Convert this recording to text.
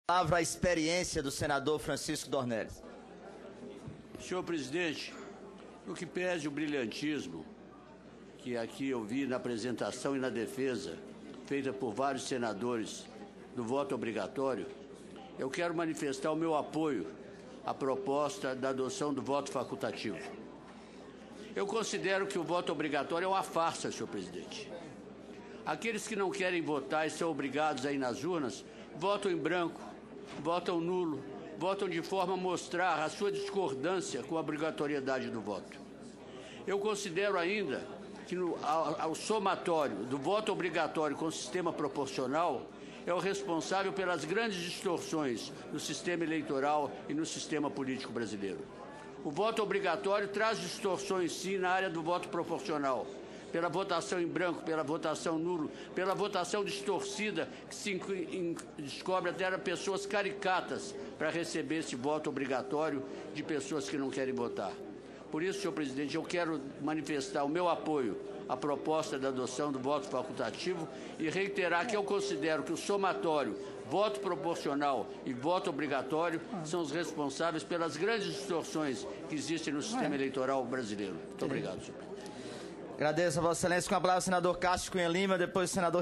Palavra a experiência do senador Francisco Dornelles. Senhor presidente, no que pese o brilhantismo que aqui eu vi na apresentação e na defesa feita por vários senadores do voto obrigatório, eu quero manifestar o meu apoio à proposta da adoção do voto facultativo. Eu considero que o voto obrigatório é uma farsa, senhor presidente. Aqueles que não querem votar e são obrigados a ir nas urnas, votam em branco, votam nulo, votam de forma a mostrar a sua discordância com a obrigatoriedade do voto. Eu considero ainda que ao somatório do voto obrigatório com o sistema proporcional é o responsável pelas grandes distorções no sistema eleitoral e no sistema político brasileiro. O voto obrigatório traz distorções, sim, na área do voto proporcional, pela votação em branco, pela votação nulo, pela votação distorcida, que se descobre até pessoas caricatas para receber esse voto obrigatório de pessoas que não querem votar. Por isso, senhor presidente, eu quero manifestar o meu apoio à proposta da adoção do voto facultativo e reiterar que eu considero que o somatório, voto proporcional e voto obrigatório são os responsáveis pelas grandes distorções que existem no sistema eleitoral brasileiro. Muito obrigado, senhor presidente. Agradeço a Vossa Excelência. Com a palavra o senador Cássio Cunha Lima, depois o senador